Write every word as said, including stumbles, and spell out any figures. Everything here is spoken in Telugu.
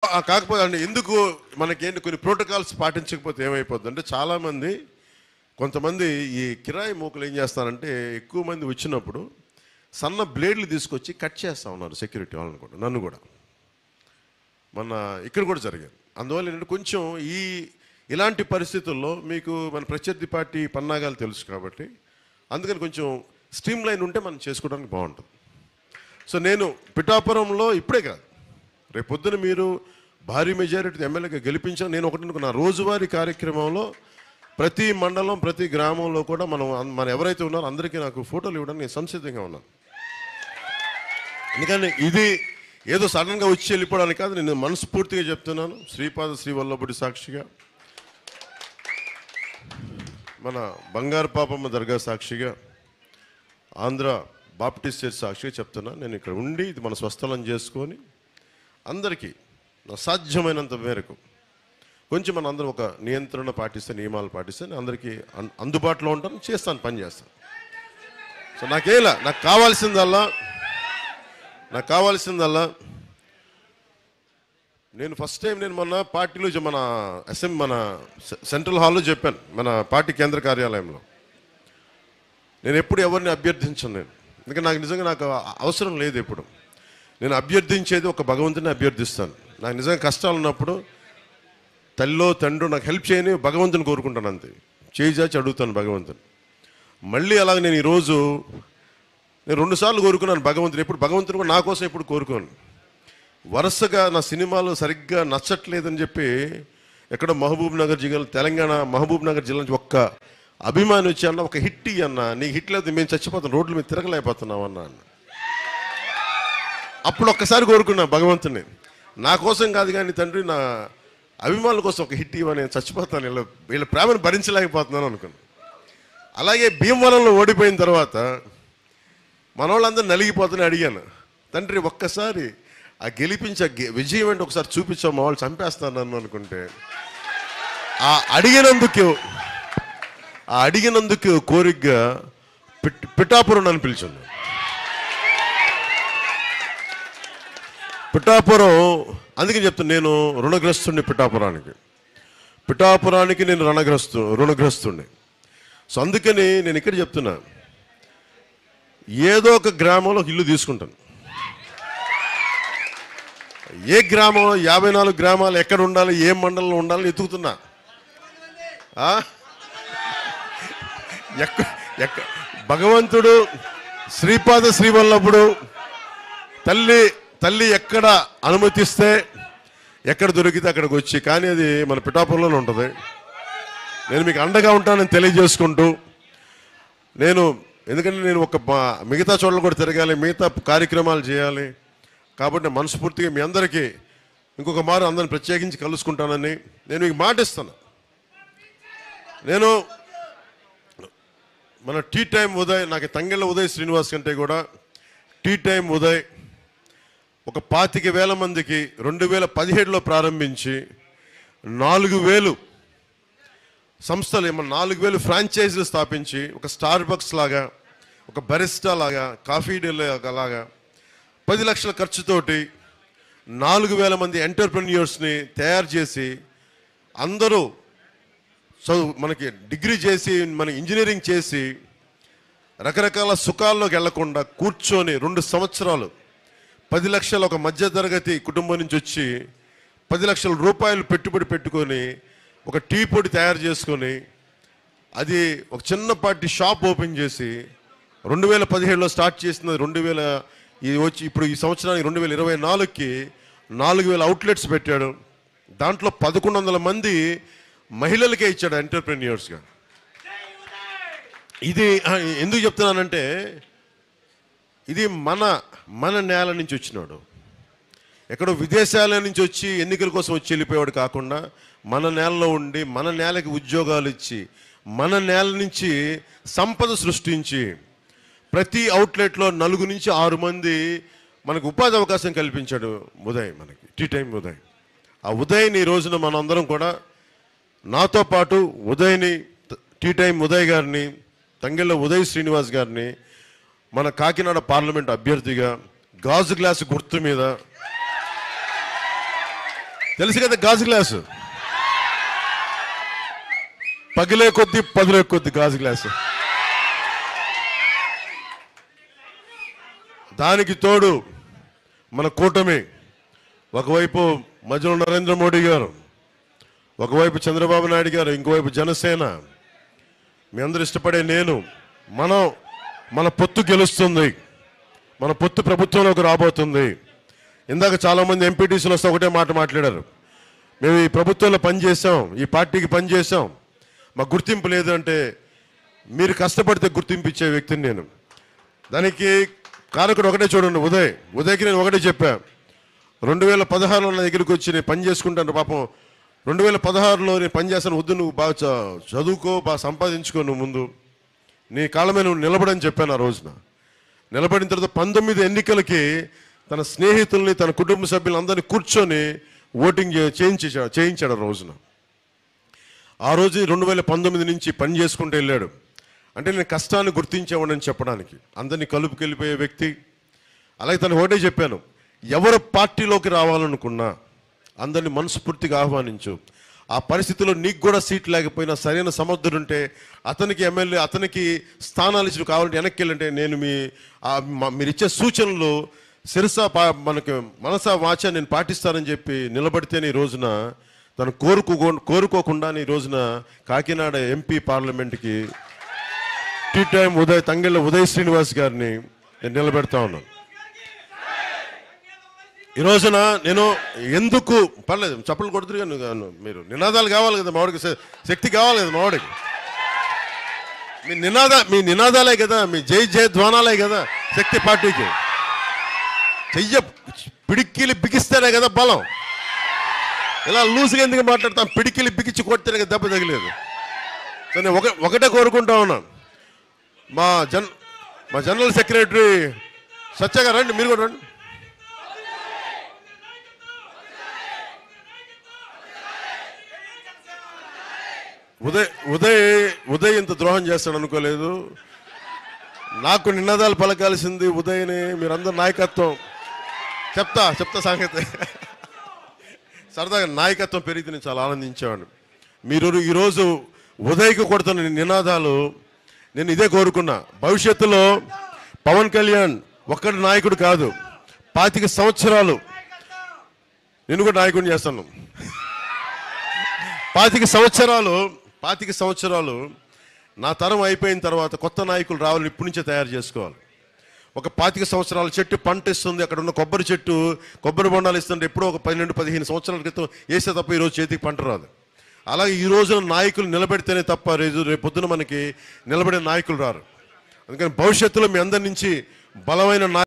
కాకపోతే అంటే ఎందుకు మనకేంటి కొన్ని ప్రోటోకాల్స్ పాటించకపోతే ఏమైపోద్ది అంటే చాలామంది కొంతమంది ఈ కిరాయి మూకలు ఏం చేస్తారంటే ఎక్కువ మంది వచ్చినప్పుడు సన్న బ్లేడ్లు తీసుకొచ్చి కట్ చేస్తూ ఉన్నారు సెక్యూరిటీ వాళ్ళని కూడా, నన్ను కూడా. మన ఇక్కడ కూడా జరిగింది. అందువల్ల ఏంటంటే కొంచెం ఈ ఇలాంటి పరిస్థితుల్లో మీకు మన ప్రత్యర్థి పార్టీ పన్నాగాలు తెలుసు కాబట్టి అందుకని కొంచెం స్ట్రీమ్ లైన్ ఉంటే మనం చేసుకోవడానికి బాగుంటుంది. సో నేను పిఠాపురంలో ఇప్పుడే కాదు, రేపు పొద్దున మీరు భారీ మెజారిటీ ఎమ్మెల్యేగా గెలిపించాను. నేను ఒకటి అనుకున్నా, రోజువారీ కార్యక్రమంలో ప్రతి మండలం ప్రతి గ్రామంలో కూడా మనం మన ఎవరైతే ఉన్నారో అందరికీ నాకు ఫోటోలు ఇవ్వడానికి నేను సంసిద్ధంగా ఉన్నాను. ఎందుకంటే ఇది ఏదో సడన్గా వచ్చి వెళ్ళిపోవడానికి కాదు, నేను మనస్ఫూర్తిగా చెప్తున్నాను. శ్రీపాద శ్రీవల్లభుడి సాక్షిగా, మన బంగారు పాపమ్మ దర్గా సాక్షిగా, ఆంధ్ర బాప్టిస్ట్ చర్చ్ సాక్షిగా చెప్తున్నా. నేను ఇక్కడ ఉండి ఇది మన స్వస్థలం చేసుకొని అందరికీ నా సాధ్యమైనంత మేరకు కొంచెం మన అందరం ఒక నియంత్రణ పాటిస్తే, నియమాలు పాటిస్తే అందరికీ అందుబాటులో ఉంటాను, చేస్తాను, పని చేస్తాను. సో నాకేలా నాకు కావాల్సిందల్లా నాకు కావాల్సిందల్లా నేను ఫస్ట్ టైం నేను మొన్న పార్టీలో మన అసెంబ్లీ మన సెంట్రల్ హాల్లో చెప్పాను, మన పార్టీ కేంద్ర కార్యాలయంలో. నేను ఎప్పుడు ఎవరిని అభ్యర్థించను నేను, ఎందుకంటే నాకు నిజంగా నాకు అవసరం లేదు. ఎప్పుడు నేను అభ్యర్థించేది ఒక భగవంతుని అభ్యర్థిస్తాను. నాకు నిజంగా కష్టాలు ఉన్నప్పుడు తల్లో తండ్రి నాకు హెల్ప్ చేయని భగవంతుని కోరుకుంటాను, అంతే. చేయి చాచి అడుగుతాను భగవంతుని. మళ్ళీ అలాగే నేను ఈరోజు నేను రెండుసార్లు కోరుకున్నాను భగవంతుని. ఎప్పుడు భగవంతుని కూడా నా కోసం ఎప్పుడు కోరుకోను. వరుసగా నా సినిమాలు సరిగ్గా నచ్చట్లేదని చెప్పి ఎక్కడో మహబూబ్ నగర్ జిల్లా, తెలంగాణ మహబూబ్ నగర్ జిల్లా నుంచి ఒక్క అభిమాని వచ్చి అన్న ఒక హిట్ ఇయ్యి అన్న, నీకు హిట్ లేదు మేము చచ్చిపోతాం, రోడ్ల మీద తిరగలేకపోతున్నాం అన్న అన్న అప్పుడు ఒక్కసారి కోరుకున్నా భగవంతుని, నా కోసం కాదు కానీ తండ్రి నా అభిమానుల కోసం ఒక హిట్ ఇవ్వ, నేను చచ్చిపోతాను, వీళ్ళ వీళ్ళ ప్రేమను భరించలేకపోతున్నాను అనుకున్నాను. అలాగే భీమవరంలో ఓడిపోయిన తర్వాత మన వాళ్ళందరూ నలిగిపోతుందని అడిగాను, తండ్రి ఒక్కసారి ఆ గెలిపించే విజయం అంటే ఒకసారి చూపించావు, మా వాళ్ళు చంపేస్తాను నన్ను అనుకుంటే ఆ అడిగినందుకు ఆ అడిగినందుకు కోరికగా పిట్ పిఠాపురం నన్ను పిలిచాను. పిఠాపురం అందుకే చెప్తాను, నేను రుణగ్రస్తుడిని పిఠాపురానికి పిఠాపురానికి నేను రుణగ్రస్తు రుణగ్రస్తుడిని సో అందుకని నేను ఇక్కడ చెప్తున్నా, ఏదో ఒక గ్రామంలో ఇల్లు తీసుకుంటాను. ఏ గ్రామంలో యాభై నాలుగు గ్రామాలు ఎక్కడ ఉండాలి, ఏ మండలంలో ఉండాలని ఎత్తుకుతున్నా. ఎక్క ఎక్క భగవంతుడు శ్రీపాద శ్రీవల్లభుడు తల్లి తల్లి ఎక్కడ అనుమతిస్తే ఎక్కడ దొరికితే అక్కడికి వచ్చి, కానీ అది మన పిఠాపురంలోనే ఉంటుంది. నేను మీకు అండగా ఉంటానని తెలియజేసుకుంటూ, నేను ఎందుకంటే నేను ఒక మిగతా చోట్ల కూడా తిరగాలి, మిగతా కార్యక్రమాలు చేయాలి కాబట్టి మనస్ఫూర్తిగా మీ అందరికీ ఇంకొక మారు అందరిని ప్రత్యేకించి కలుసుకుంటానని నేను మీకు మాటిస్తాను. నేను మన టీ టైం ఉదయ్, నాకు తంగెళ్ళ ఉదయ్ శ్రీనివాస్ కంటే కూడా టీ టైం ఉదయ్ ఒక పాతిక వేల మందికి రెండు వేల పదిహేడులో ప్రారంభించి నాలుగు వేలు సంస్థలు ఏమన్నా నాలుగు వేలు ఫ్రాంచైజీలు స్థాపించి ఒక స్టార్ బక్స్ లాగా, ఒక బరిస్టా లాగా, కాఫీ డే లాగా పది లక్షల ఖర్చుతోటి నాలుగు వేల మంది ఎంటర్ప్రెన్యూర్స్ని తయారు చేసి అందరూ చదువు మనకి డిగ్రీ చేసి మన ఇంజనీరింగ్ చేసి రకరకాల సుఖాల్లోకి వెళ్లకుండా కూర్చొని రెండు సంవత్సరాలు పది లక్షల ఒక మధ్యతరగతి కుటుంబం నుంచి వచ్చి పది లక్షల రూపాయలు పెట్టుబడి పెట్టుకొని ఒక టీ పొడి తయారు చేసుకొని అది ఒక చిన్నపాటి షాప్ ఓపెన్ చేసి రెండు వేల పదిహేడులో స్టార్ట్ చేసినది రెండు వేల ఇది వచ్చి ఇప్పుడు ఈ సంవత్సరానికి రెండు వేల ఇరవై నాలుగుకి నాలుగు వేల అవుట్లెట్స్ పెట్టాడు. దాంట్లో పదకొండు వందల మంది మహిళలకే ఇచ్చాడు ఎంటర్ప్రెన్యూర్స్గా. ఇది ఎందుకు చెప్తున్నానంటే ఇది మన మన నేల నుంచి వచ్చినాడు, ఎక్కడో విదేశాల నుంచి వచ్చి ఎన్నికల కోసం వచ్చి వెళ్ళిపోయాడు కాకుండా మన నేలలో ఉండి మన నేలకి ఉద్యోగాలు ఇచ్చి మన నేల నుంచి సంపద సృష్టించి ప్రతి అవుట్లెట్లో నలుగు నుంచి ఆరు మంది మనకు ఉపాధి అవకాశం కల్పించాడు ఉదయ్, మనకి టీ టైం ఉదయ్. ఆ ఉదయ్ని ఈ రోజున మనందరం కూడా నాతో పాటు ఉదయ్ని, టీ టైం ఉదయ్ గారిని, తంగెళ్ళ ఉదయ్ శ్రీనివాస్ గారిని మన కాకినాడ పార్లమెంట్ అభ్యర్థిగా గాజు గ్లాసు గుర్తు మీద తెలుసు కదా గాజు గ్లాసు, పగిలే కొద్ది పదులే కొద్ది గాజు గ్లాసు. దానికి తోడు మన కూటమి, ఒకవైపు మధ్యలో నరేంద్ర మోడీ గారు, ఒకవైపు చంద్రబాబు నాయుడు గారు, ఇంకోవైపు జనసేన, మీ అందరూ ఇష్టపడే నేను, మనం మన పొత్తు గెలుస్తుంది, మన పొత్తు ప్రభుత్వంలోకి రాబోతుంది. ఇందాక చాలామంది ఎంపీటీసీలు వస్తే ఒకటే మాట మాట్లాడారు, మేము ఈ ప్రభుత్వంలో పనిచేసాం, ఈ పార్టీకి పనిచేసాం, మాకు గుర్తింపు లేదు అంటే, మీరు కష్టపడితే గుర్తింపు ఇచ్చే వ్యక్తిని నేను. దానికి కారకుడు ఒకటే చూడండి, ఉదయ్. ఉదయ్కి నేను ఒకటే చెప్పా, రెండు వేల పదహారులో నా దగ్గరికి వచ్చి నేను పని చేసుకుంటాను, పాపం రెండు వేల పదహారులో నేను పని చేస్తాను, వద్దు నువ్వు బాగా చదువుకో, బాగా సంపాదించుకో, నువ్వు ముందు నీ కాళ్ళ మీద నువ్వు నిలబడని చెప్పాను. ఆ రోజున నిలబడిన తర్వాత పంతొమ్మిది ఎన్నికలకి తన స్నేహితుల్ని, తన కుటుంబ సభ్యులందరినీ కూర్చొని ఓటింగ్ చేయించాడు చేయించాడు ఆ రోజున. ఆ రోజు రెండు వేల పంతొమ్మిది నుంచి పని చేసుకుంటూ వెళ్ళాడు. అంటే నేను కష్టాన్ని గుర్తించేవాడని చెప్పడానికి, అందరినీ కలుపుకెళ్ళిపోయే వ్యక్తి. అలాగే తను ఒకటే చెప్పాను, ఎవరు పార్టీలోకి రావాలనుకున్నా అందరినీ మనస్ఫూర్తిగా ఆహ్వానించు. ఆ పరిస్థితిలో నీకు కూడా సీట్ లేకపోయినా సరైన సమర్థుడుంటే అతనికి ఎమ్మెల్యే, అతనికి స్థానాలు ఇచ్చి కావాలంటే వెనక్కి వెళ్ళంటే నేను మీ మీరు ఇచ్చే సూచనలు శిరసా పా మనకు మనసా వాచ నేను పాటిస్తానని చెప్పి నిలబడితేనే ఈ రోజున తను కోరుకో కోరుకోకుండా ఈ రోజున కాకినాడ ఎంపీ పార్లమెంట్కి టీ టైం ఉదయ్ తంగెళ్ళ ఉదయ్ శ్రీనివాస్ గారిని నేను నిలబెడతా ఉన్నాను. ఈ రోజున నేను ఎందుకు పర్లేదు చప్పలు కొడుతురు కానీ మీరు నినాదాలు కావాలి కదా, మావాడికి శక్తి కావాలి కదా, మావాడికి మీ నినాద మీ నినాదాలే కదా, మీ జై జయ ధ్వానాలే కదా శక్తి పార్టీకి. చెయ్య పిడికిలి బిగిస్తేనే కదా బలం. ఇలా లూజ్గా ఎందుకు మాట్లాడతాం, పిడికిలి బిగించి కొడితేనే కదా దెబ్బ తగిలేదు. సో నేను ఒక ఒకటే కోరుకుంటా ఉన్నాను, మా జన్ మా జనరల్ సెక్రటరీ సత్య గారు రండి, మీరు కూడా రండి. ఉదయ్ ఉదయ్ ఉదయ్ ఇంత ద్రోహం చేస్తాడు అనుకోలేదు. నాకు నినాదాలు పలకాల్సింది ఉదయ్ని, మీరందరూ నాయకత్వం చెప్తా చెప్తా సంగతి సరదాగా నాయకత్వం పెరిగితే నేను చాలా ఆనందించేవాడిని. మీరు ఈరోజు ఉదయ్కి కొడుతున్న నినాదాలు నేను ఇదే కోరుకున్నా. భవిష్యత్తులో పవన్ కళ్యాణ్ ఒక్కడి నాయకుడు కాదు, పాతిక సంవత్సరాలు నేను కూడా నాయకుడిని చేస్తాను. పాతిక సంవత్సరాలు పాతిక సంవత్సరాలు నా తరం అయిపోయిన తర్వాత కొత్త నాయకులు రావాలని ఇప్పటి నుంచే తయారు చేసుకోవాలి. ఒక పాతిక సంవత్సరాల చెట్టు పంట ఇస్తుంది, అక్కడ ఉన్న కొబ్బరి చెట్టు కొబ్బరి బొండాలు ఇస్తుంటే ఎప్పుడో ఒక పన్నెండు పదిహేను సంవత్సరాల క్రితం వేసే తప్ప ఈరోజు చేతికి పంట రాదు. అలాగే ఈ రోజున నాయకులు నిలబెడితేనే తప్ప రేపు రేపు పొద్దున మనకి నిలబడే నాయకులు రారు. అందుకని భవిష్యత్తులో మీ అందరి నుంచి బలమైన